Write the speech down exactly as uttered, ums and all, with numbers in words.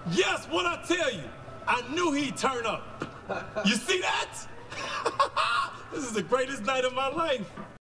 Yes, what I tell you? I knew he'd turn up. You see that? This is the greatest night of my life.